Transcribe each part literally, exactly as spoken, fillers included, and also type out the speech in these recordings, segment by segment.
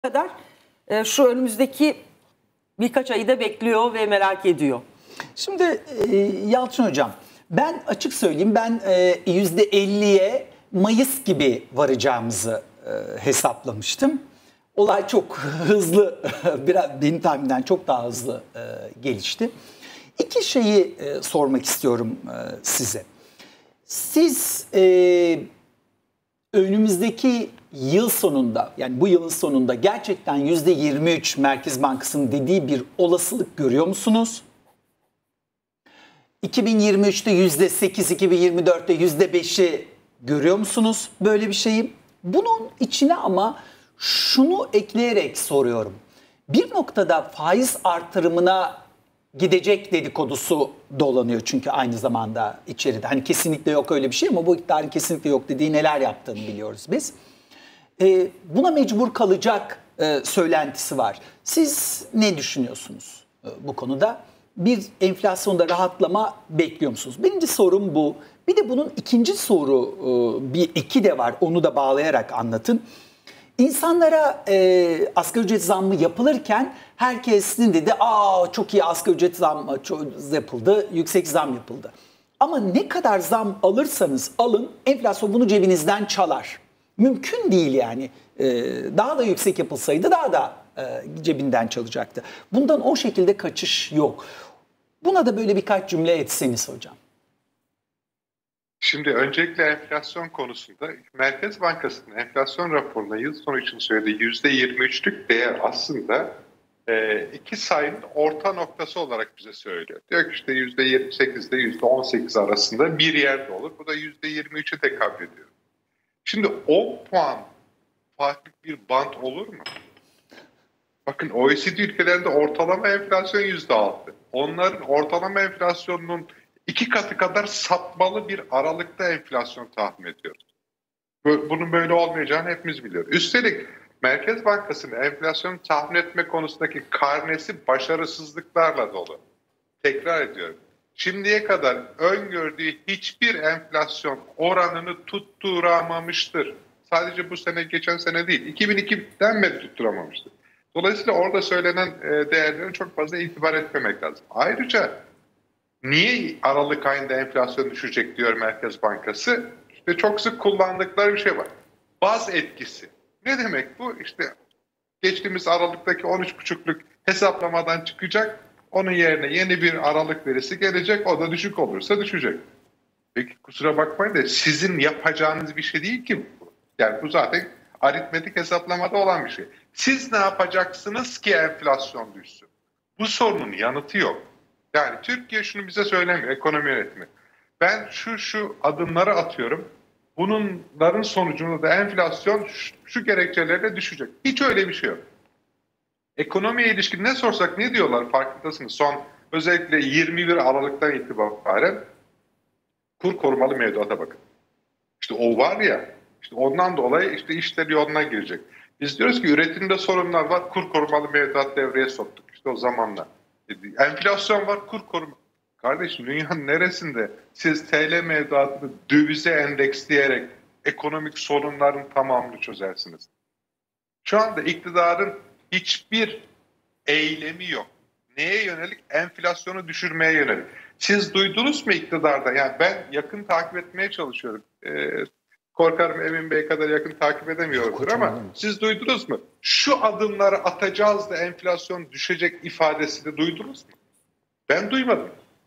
kadar e, şu önümüzdeki birkaç ayı da bekliyor ve merak ediyor. Şimdi e, Yalçın Hocam, ben açık söyleyeyim, ben e, yüzde elliye Mayıs gibi varacağımızı e, hesaplamıştım. Olay çok hızlı, biraz benim tahminimden çok daha hızlı e, gelişti. İki şeyi e, sormak istiyorum e, size. Siz e, önümüzdeki yıl sonunda, yani bu yılın sonunda gerçekten yüzde yirmi üç Merkez Bankası'nın dediği bir olasılık görüyor musunuz? iki bin yirmi üçte yüzde sekiz, iki bin yirmi dörtte yüzde beşi görüyor musunuz böyle bir şeyi? Bunun içine ama şunu ekleyerek soruyorum. Bir noktada faiz artırımına gidecek dedikodusu dolanıyor çünkü aynı zamanda içeride. Hani kesinlikle yok öyle bir şey ama bu iktidarın kesinlikle yok dediği neler yaptığını biliyoruz biz. Ee, buna mecbur kalacak e, söylentisi var. Siz ne düşünüyorsunuz e, bu konuda? Bir enflasyonda rahatlama bekliyor musunuz? Birinci sorum bu. Bir de bunun ikinci soru, e, bir iki de var. Onu da bağlayarak anlatın. İnsanlara e, asgari ücret zammı yapılırken herkesin dedi, aa çok iyi asgari ücret zammı yapıldı, yüksek zam yapıldı. Ama ne kadar zam alırsanız alın, enflasyon bunu cebinizden çalar. Mümkün değil yani. E, daha da yüksek yapılsaydı daha da e, cebinden çalacaktı. Bundan o şekilde kaçış yok. Buna da böyle birkaç cümle etseniz hocam. Şimdi öncelikle enflasyon konusunda Merkez Bankası'nın enflasyon raporuna yıl sonu için söylediği yüzde yirmi üçlük değer aslında e, iki sayının orta noktası olarak bize söylüyor. Diyor ki işte yüzde yirmi sekizde yüzde on sekiz arasında bir yerde olur. Bu da yüzde yirmi üçe tekabül ediyor. Şimdi on puan farklı bir bant olur mu? Bakın O E C D ülkelerinde ortalama enflasyon yüzde altı. Onların ortalama enflasyonunun iki katı kadar sapmalı bir aralıkta enflasyon tahmin ediyoruz. Bunun böyle olmayacağını hepimiz biliyoruz. Üstelik Merkez Bankası'nın enflasyonu tahmin etme konusundaki karnesi başarısızlıklarla dolu. Tekrar ediyorum. Şimdiye kadar öngördüğü hiçbir enflasyon oranını tutturamamıştır. Sadece bu sene, geçen sene değil. iki bin ikiden beri tutturamamıştır. Dolayısıyla orada söylenen değerlere çok fazla itibar etmemek lazım. Ayrıca niye Aralık ayında enflasyon düşecek diyor Merkez Bankası? İşte çok sık kullandıkları bir şey var. Baz etkisi. Ne demek bu? İşte geçtiğimiz Aralık'taki on üç buçukluk hesaplamadan çıkacak. Onun yerine yeni bir Aralık verisi gelecek. O da düşük olursa düşecek. Peki kusura bakmayın da sizin yapacağınız bir şey değil ki bu. Yani bu zaten aritmetik hesaplamada olan bir şey. Siz ne yapacaksınız ki enflasyon düşsün? Bu sorunun yanıtı yok. Yani Türkiye şunu bize söylemiyor, ekonomi yönetimi. Ben şu şu adımları atıyorum. Bunların sonucunda da enflasyon şu, şu gerekçelerle düşecek. Hiç öyle bir şey yok. Ekonomiye ilişkin ne sorsak ne diyorlar farkındasınız? Son özellikle yirmi bir Aralık'tan itibaren kur korumalı mevduata bakın. İşte o var ya, işte ondan dolayı işte işler yoluna girecek. Biz diyoruz ki üretimde sorunlar var, kur korumalı mevduat devreye soktuk işte o zamanla. Enflasyon var, kur koruma. Kardeşim dünyanın neresinde siz T L mevduatını dövize endeksleyerek ekonomik sorunların tamamını çözersiniz? Şu anda iktidarın hiçbir eylemi yok. Neye yönelik? Enflasyonu düşürmeye yönelik. Siz duydunuz mu iktidarda? Yani ben yakın takip etmeye çalışıyorum. Ee, korkarım Emin Bey kadar yakın takip edemiyorumdur ama siz duydunuz mu? Şu adımları atacağız da enflasyon düşecek ifadesini duydunuz mu? Ben duymadım.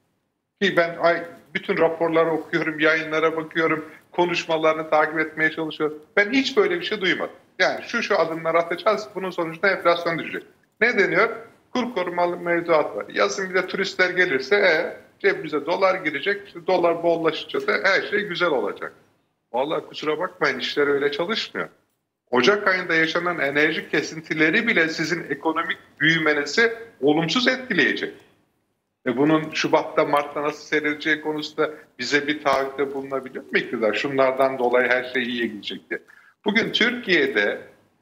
Ki ben ay, bütün raporları okuyorum, yayınlara bakıyorum, konuşmalarını takip etmeye çalışıyorum. Ben hiç böyle bir şey duymadım. Yani şu şu adımları atacağız, bunun sonucunda enflasyon düşecek. Ne deniyor? Kur korumalı mevduat var. Yazın bir de turistler gelirse e, cebimize dolar girecek, işte dolar bollaşınca da her şey güzel olacak. Vallahi kusura bakmayın, işler öyle çalışmıyor. Ocak ayında yaşanan enerji kesintileri bile sizin ekonomik büyümenizi olumsuz etkileyecek. E bunun Şubat'ta, Mart'ta nasıl seyredeceği konusunda bize bir taahhütte bulunabiliyor mu iktidar? Şunlardan dolayı her şey iyiye gidecek diye. Bugün Türkiye'de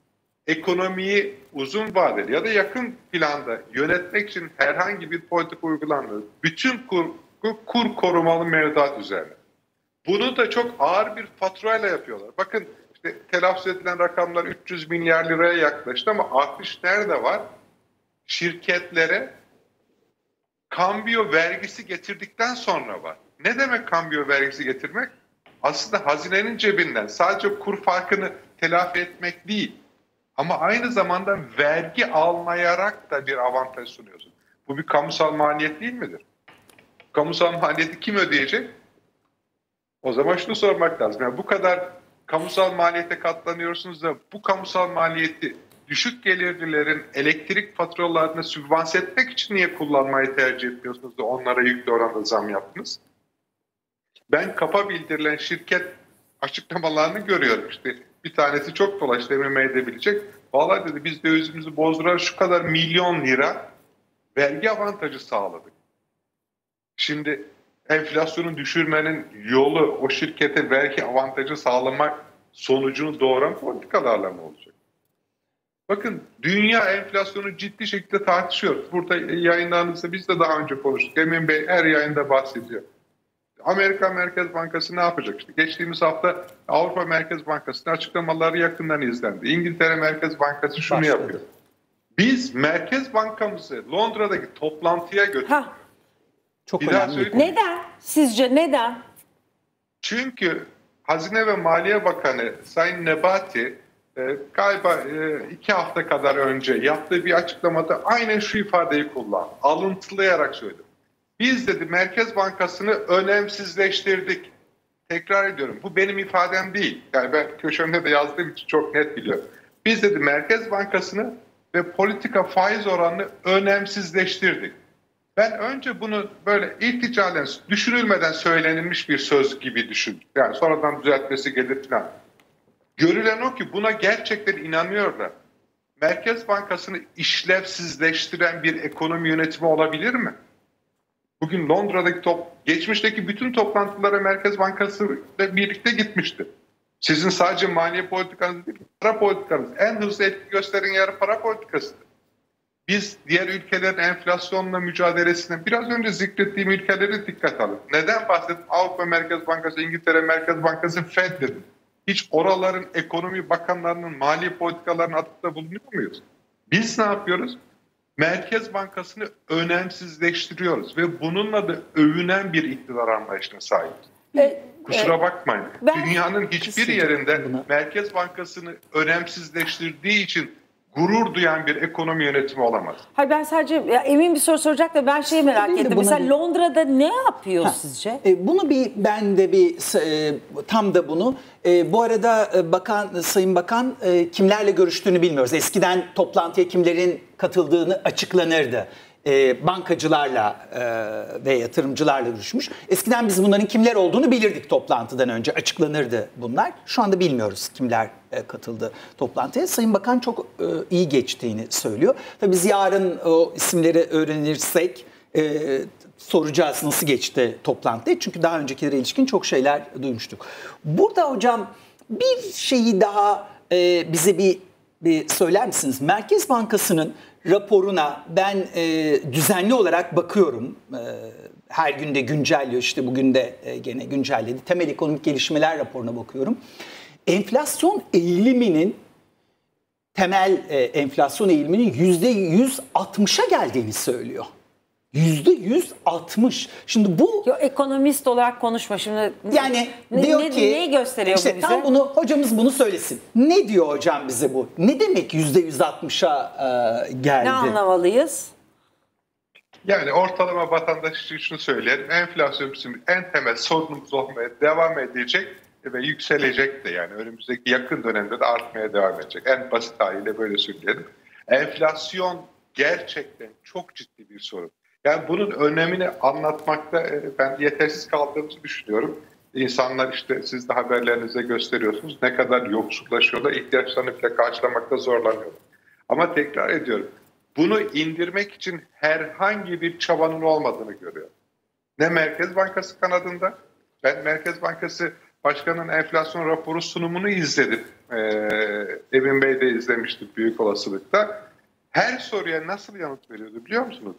ekonomiyi uzun vadeli ya da yakın planda yönetmek için herhangi bir politika uygulanmıyor. Bütün kur, kur korumalı mevduat üzerine. Bunu da çok ağır bir faturayla yapıyorlar. Bakın İşte telaffuz edilen rakamlar üç yüz milyar liraya yaklaştı ama artış nerede var? Şirketlere kambiyo vergisi getirdikten sonra var. Ne demek kambiyo vergisi getirmek? Aslında hazinenin cebinden sadece kur farkını telafi etmek değil. Ama aynı zamanda vergi almayarak da bir avantaj sunuyorsun. Bu bir kamusal maliyet değil midir? Kamusal maliyeti kim ödeyecek? O zaman şunu sormak lazım. Yani bu kadar kamusal maliyete katlanıyorsunuz da bu kamusal maliyeti düşük gelirlilerin elektrik faturalarını sübvanse etmek için niye kullanmayı tercih etmiyorsunuz da onlara yüklü oranda zam yaptınız? Ben kapa bildirilen şirket açıklamalarını görüyorum. İşte bir tanesi çok dolaştı, eminim edebilecek. Vallahi dedi biz dövizimizi bozdurarak şu kadar milyon lira vergi avantajı sağladık. Şimdi enflasyonu düşürmenin yolu o şirkete vergi avantajı sağlamak sonucunu doğuran politikalarla mı olacak? Bakın dünya enflasyonu ciddi şekilde tartışıyor. Burada yayınlarınızda biz de daha önce konuştuk. Emin Bey her yayında bahsediyor. Amerika Merkez Bankası ne yapacak? İşte geçtiğimiz hafta Avrupa Merkez Bankası'nın açıklamaları yakından izlendi. İngiltere Merkez Bankası şunu Başladı. yapıyor. Biz Merkez Bankamızı Londra'daki toplantıya götürdük. Ha, Çok Bir daha önemli. söyleyeyim. neden? Sizce neden? Çünkü Hazine ve Maliye Bakanı Sayın Nebati e, galiba e, iki hafta kadar önce yaptığı bir açıklamada aynen şu ifadeyi kullandı. Alıntılayarak söyledi. Biz dedi Merkez Bankası'nı önemsizleştirdik. Tekrar ediyorum bu benim ifadem değil. Yani ben köşemde de yazdığım için çok net biliyorum. Biz dedi Merkez Bankası'nı ve politika faiz oranını önemsizleştirdik. Ben önce bunu böyle irticalen düşünülmeden söylenilmiş bir söz gibi düşündüm. Yani sonradan düzeltmesi gelir falan. Görülen o ki buna gerçekten inanıyorlar. Merkez Bankası'nı işlevsizleştiren bir ekonomi yönetimi olabilir mi? Bugün Londra'daki top, geçmişteki bütün toplantılara Merkez Bankası ile birlikte gitmişti. Sizin sadece maliye politikanız değil, para politikanız. En hızlı etki gösteren yer para politikasıdır. Biz diğer ülkelerin enflasyonla mücadelesine biraz önce zikrettiğim ülkeleri dikkat alın. Neden bahsettim? Avrupa Merkez Bankası, İngiltere Merkez Bankası, Fed dedim. Hiç oraların ekonomi bakanlarının mali politikalarının atıfta bulunuyor muyuz? Biz ne yapıyoruz? Merkez Bankası'nı önemsizleştiriyoruz ve bununla da övünen bir iktidar anlayışına sahibiz. E, Kusura e, bakmayın. ben- Dünyanın hiçbir Kesinlikle yerinde buna- Merkez Bankası'nı önemsizleştirdiği için gurur duyan bir ekonomi yönetimi olamaz. Hayır ben sadece ya, emin bir soru soracak da ben şeyi merak Değil de ettim. buna Mesela bir- Londra'da ne yapıyor Ha, sizce? e, bunu bir ben de bir e, tam da bunu e, bu arada e, bakan Sayın Bakan e, kimlerle görüştüğünü bilmiyoruz. Eskiden toplantıya kimlerin katıldığını açıklanırdı. E, bankacılarla e, ve yatırımcılarla görüşmüş. Eskiden biz bunların kimler olduğunu bilirdik toplantıdan önce. Açıklanırdı bunlar. Şu anda bilmiyoruz kimler e, katıldı toplantıya. Sayın Bakan çok e, iyi geçtiğini söylüyor. Tabii biz yarın o isimleri öğrenirsek e, soracağız nasıl geçti toplantı. Çünkü daha öncekilere ilişkin çok şeyler duymuştuk. Burada hocam bir şeyi daha e, bize bir, bir söyler misiniz? Merkez Bankası'nın raporuna ben e, düzenli olarak bakıyorum. E, her günde güncelliyor. İşte bugün de e, gene güncelledi. Temel ekonomik gelişmeler raporuna bakıyorum. Enflasyon eğiliminin temel e, enflasyon eğiliminin yüzde yüz altmışa geldiğini söylüyor. yüzde yüz altmış. Şimdi bu Yo, ekonomist olarak konuşma şimdi. yani ne, diyor ne, ki neyi gösteriyor işte bu bize? tam bunu hocamız bunu söylesin. Ne diyor hocam bize bu? Ne demek yüzde yüz altmışa e, geldi? Ne anlamalıyız? Yani ortalama vatandaş için şunu söyleyelim. Enflasyon bizim en temel sorunumuz olmaya devam edecek ve yükselecek de yani önümüzdeki yakın dönemde de artmaya devam edecek. En basit haliyle böyle söyleyelim. Enflasyon gerçekten çok ciddi bir sorun. Yani bunun önemini anlatmakta ben yetersiz kaldığımızı düşünüyorum. İnsanlar işte siz de haberlerinizde gösteriyorsunuz ne kadar yoksullaşıyorlar, ihtiyaçlarını bile karşılamakta zorlanıyorlar. Ama tekrar ediyorum, bunu indirmek için herhangi bir çabanın olmadığını görüyorum. Ne Merkez Bankası kanadında, ben Merkez Bankası Başkanı'nın enflasyon raporu sunumunu izledim. Ee, Emin Bey de izlemişti büyük olasılıkla. Her soruya nasıl yanıt veriyordu biliyor musunuz?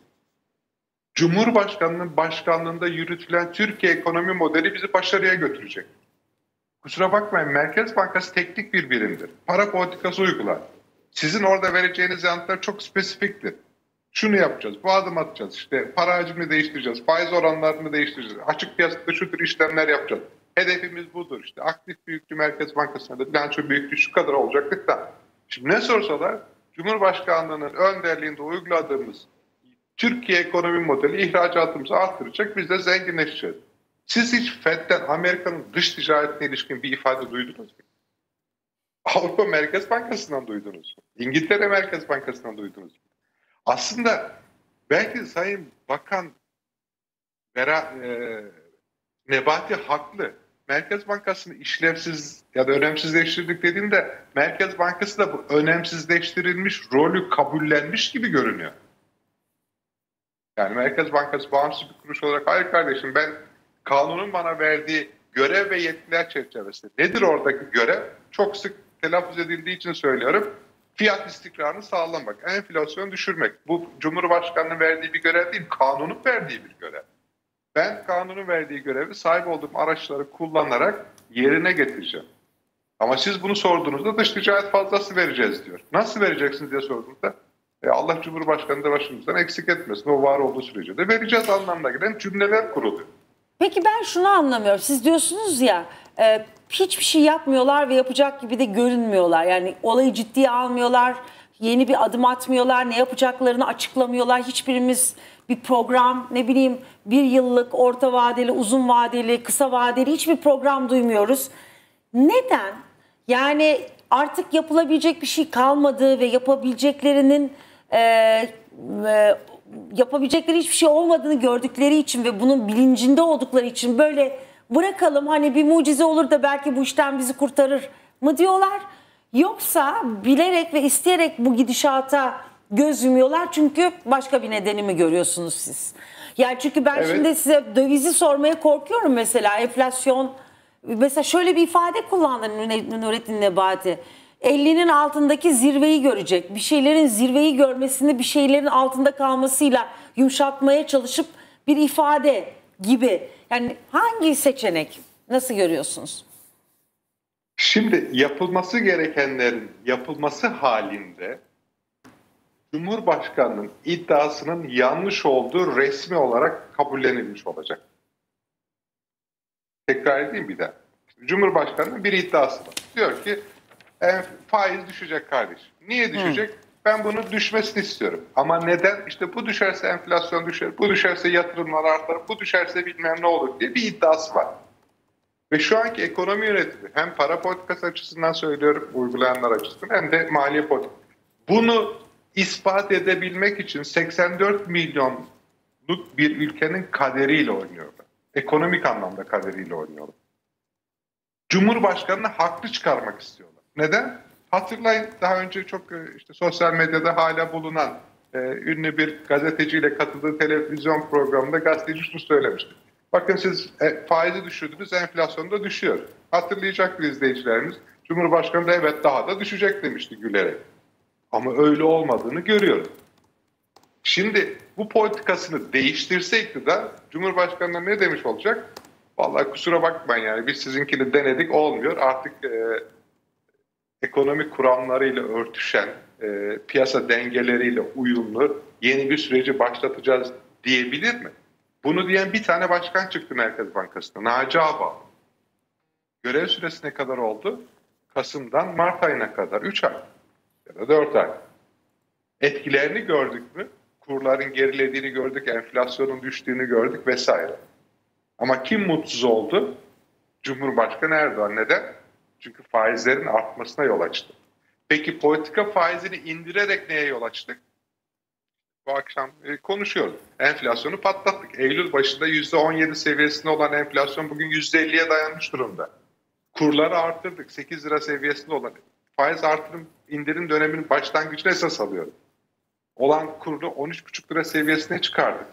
Cumhurbaşkanının başkanlığında yürütülen Türkiye ekonomi modeli bizi başarıya götürecek. Kusura bakmayın, Merkez Bankası teknik bir birimdir. Para politikası uygular. Sizin orada vereceğiniz yanıtlar çok spesifiktir. Şunu yapacağız, bu adım atacağız, işte para hacmini değiştireceğiz, faiz oranlarını değiştireceğiz, açık piyasada şu tür işlemler yapacağız. Hedefimiz budur, işte aktif büyüklüğü Merkez Bankası'na da bilanço büyüklüğü şu kadar olacaktık da. Şimdi ne sorsalar, Cumhurbaşkanlığı'nın önderliğinde uyguladığımız Türkiye ekonomi modeli ihracatımızı artıracak, biz de zenginleşeceğiz. Siz hiç Fed'den Amerika'nın dış ticaretine ilişkin bir ifade duydunuz mu? Avrupa Merkez Bankası'ndan duydunuz mu? İngiltere Merkez Bankası'ndan duydunuz mu? Aslında belki Sayın Bakan Vera, e, Nebati haklı. Merkez Bankası'nı işlevsiz ya da önemsizleştirdik dediğinde Merkez Bankası da bu önemsizleştirilmiş rolü kabullenmiş gibi görünüyor. Yani Merkez Bankası bağımsız bir kuruş olarak hayır kardeşim, ben kanunun bana verdiği görev ve yetkiler çerçevesinde. Nedir oradaki görev? Çok sık telaffuz edildiği için söylüyorum. Fiyat istikrarını sağlamak, enflasyonu düşürmek. Bu Cumhurbaşkanı'nın verdiği bir görev değil, kanunun verdiği bir görev. Ben kanunun verdiği görevi sahip olduğum araçları kullanarak yerine getireceğim. Ama siz bunu sorduğunuzda dış ticaret fazlası vereceğiz diyor. Nasıl vereceksiniz diye sorduğunuzda e Allah Cumhurbaşkanı da başımızdan eksik etmesin. O var olduğu sürece de vereceğiz anlamına gelen cümleler kuruluyor. Peki ben şunu anlamıyorum. Siz diyorsunuz ya e, hiçbir şey yapmıyorlar ve yapacak gibi de görünmüyorlar. Yani olayı ciddiye almıyorlar, yeni bir adım atmıyorlar, ne yapacaklarını açıklamıyorlar. Hiçbirimiz bir program, ne bileyim bir yıllık, orta vadeli, uzun vadeli, kısa vadeli hiçbir program duymuyoruz. Neden? Yani artık yapılabilecek bir şey kalmadı ve yapabileceklerinin e, e, yapabilecekleri hiçbir şey olmadığını gördükleri için ve bunun bilincinde oldukları için böyle bırakalım, hani bir mucize olur da belki bu işten bizi kurtarır mı diyorlar. Yoksa bilerek ve isteyerek bu gidişata göz yumuyorlar çünkü başka bir nedeni mi görüyorsunuz siz? Yani çünkü ben Evet. şimdi size dövizi sormaya korkuyorum mesela, enflasyon. Mesela şöyle bir ifade kullandı Nurettin Nebati. ellinin altındaki zirveyi görecek. Bir şeylerin zirveyi görmesini bir şeylerin altında kalmasıyla yumuşatmaya çalışıp bir ifade gibi. Yani hangi seçenek? Nasıl görüyorsunuz? Şimdi yapılması gerekenlerin yapılması halinde Cumhurbaşkanı'nın iddiasının yanlış olduğu resmi olarak kabullenilmiş olacak. Tekrar edeyim bir daha. Cumhurbaşkanı'nın bir iddiası var. Diyor ki e, faiz düşecek kardeşim. Niye düşecek? Hı. Ben bunun düşmesini istiyorum. Ama neden? İşte bu düşerse enflasyon düşer, bu düşerse yatırımlar artar, bu düşerse bilmem ne olur diye bir iddiası var. Ve şu anki ekonomi yönetimi hem para politikası açısından söylüyorum, uygulayanlar açısından, hem de maliye politikası. Bunu ispat edebilmek için seksen dört milyonluk bir ülkenin kaderiyle oynuyorlar. Ekonomik anlamda kaderiyle oynuyorlar. Cumhurbaşkanını haklı çıkarmak istiyorlar. Neden? Hatırlayın, daha önce çok işte sosyal medyada hala bulunan e, ünlü bir gazeteciyle katıldığı televizyon programında gazeteci şunu söylemişti. Bakın siz e, faizi düşürdünüz, enflasyon da düşüyor. Hatırlayacaktır izleyicilerimiz. Cumhurbaşkanı da evet daha da düşecek demişti gülerek. Ama öyle olmadığını görüyoruz. Şimdi bu politikasını değiştirse iktidar, Cumhurbaşkanı'na ne demiş olacak? Vallahi kusura bakmayın, yani biz sizinkini denedik, olmuyor. Artık e, ekonomik kuramlarıyla örtüşen, e, piyasa dengeleriyle uyumlu yeni bir süreci başlatacağız diyebilir mi? Bunu diyen bir tane başkan çıktı Merkez Bankası'na, Naci Ağbal. Görev süresi ne kadar oldu? Kasım'dan Mart ayına kadar üç ay ya da dört ay. Etkilerini gördük mü? Kurların gerilediğini gördük, enflasyonun düştüğünü gördük vesaire. Ama kim mutsuz oldu? Cumhurbaşkanı Erdoğan. Neden? Çünkü faizlerin artmasına yol açtı. Peki politika faizini indirerek neye yol açtık? Bu akşam e, konuşuyoruz. Enflasyonu patlattık. Eylül başında yüzde on yedi seviyesinde olan enflasyon bugün yüzde elliye dayanmış durumda. Kurları arttırdık. sekiz lira seviyesinde olan faiz artırım indirim döneminin başlangıcını esas alıyorum. Olan kurunu on üç buçuk lira seviyesine çıkardık.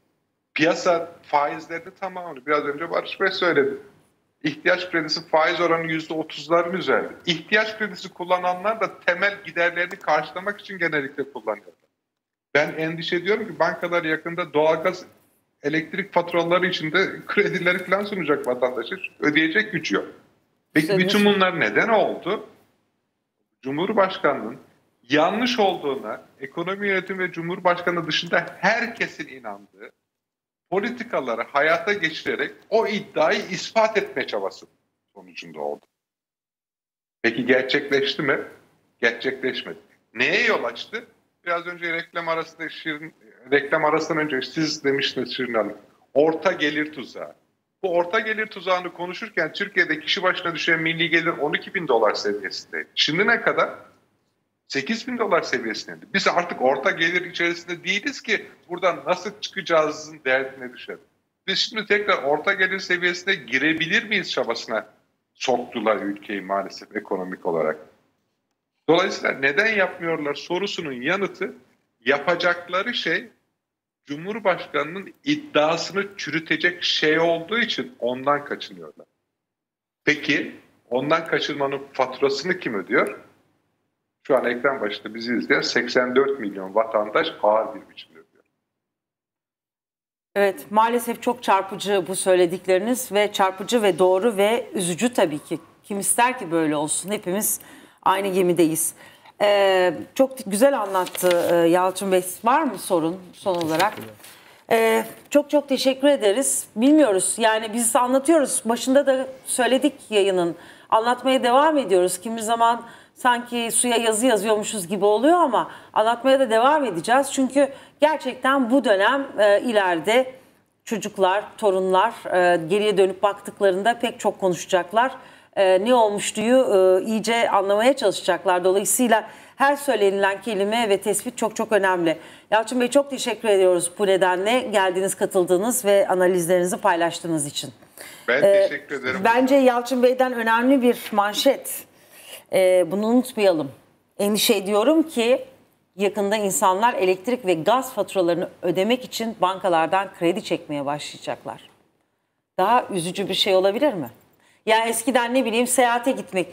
Piyasa faizlerini tamamını biraz önce Barış Bey söyledi. İhtiyaç kredisi faiz oranı yüzde otuzların üzerinde. İhtiyaç kredisi kullananlar da temel giderlerini karşılamak için genellikle kullanıyorlar. Ben endişe ediyorum ki bankalar yakında doğalgaz, elektrik faturaları için de kredileri falan sunacak vatandaşa. Ödeyecek güç yok. Peki Senin- bütün bunlar neden oldu? Cumhurbaşkanının yanlış olduğuna ekonomi yönetimi ve Cumhurbaşkanı dışında herkesin inandığı politikaları hayata geçirerek o iddiayı ispat etme çabası sonucunda oldu. Peki gerçekleşti mi? Gerçekleşmedi. Neye yol açtı? Biraz önce reklam arasında Şirin, reklam arasından önce siz demiştiniz Şirin Hanım. Orta gelir tuzağı. Bu orta gelir tuzağını konuşurken Türkiye'de kişi başına düşen milli gelir on iki bin dolar seviyesindeydi. Şimdi ne kadar? sekiz bin dolar seviyesindeydi. Biz artık orta gelir içerisinde değiliz ki buradan nasıl çıkacağızın derdine düşelim. Biz şimdi tekrar orta gelir seviyesine girebilir miyiz çabasına soktular ülkeyi maalesef ekonomik olarak. Dolayısıyla neden yapmıyorlar sorusunun yanıtı yapacakları şey Cumhurbaşkanının iddiasını çürütecek şey olduğu için ondan kaçınıyorlar. Peki ondan kaçınmanın faturasını kim ödüyor? Şu an ekran başında bizi izleyen seksen dört milyon vatandaş ağır bir biçimde ödüyor. Evet, maalesef çok çarpıcı bu söyledikleriniz ve çarpıcı ve doğru ve üzücü tabii ki. Kim ister ki böyle olsun? Hepimiz aynı gemideyiz. Ee, çok güzel anlattı e, Yalçın Bey. Var mı sorun son olarak? Ee, çok çok teşekkür ederiz. Bilmiyoruz yani biz anlatıyoruz. Başında da söyledik yayının. Anlatmaya devam ediyoruz. Kimi zaman sanki suya yazı yazıyormuşuz gibi oluyor ama anlatmaya da devam edeceğiz. Çünkü gerçekten bu dönem e, ileride çocuklar, torunlar e, geriye dönüp baktıklarında pek çok konuşacaklar. E, ne olmuştuyu e, iyice anlamaya çalışacaklar. Dolayısıyla her söylenilen kelime ve tespit çok çok önemli. Yalçın Bey çok teşekkür ediyoruz bu nedenle geldiğiniz, katıldığınız ve analizlerinizi paylaştığınız için. Ben Ee, teşekkür ederim. Bence Yalçın Bey'den önemli bir manşet. Ee, bunu unutmayalım. Endişe ediyorum ki yakında insanlar elektrik ve gaz faturalarını ödemek için bankalardan kredi çekmeye başlayacaklar. Daha üzücü bir şey olabilir mi? Ya eskiden ne bileyim seyahate gitmek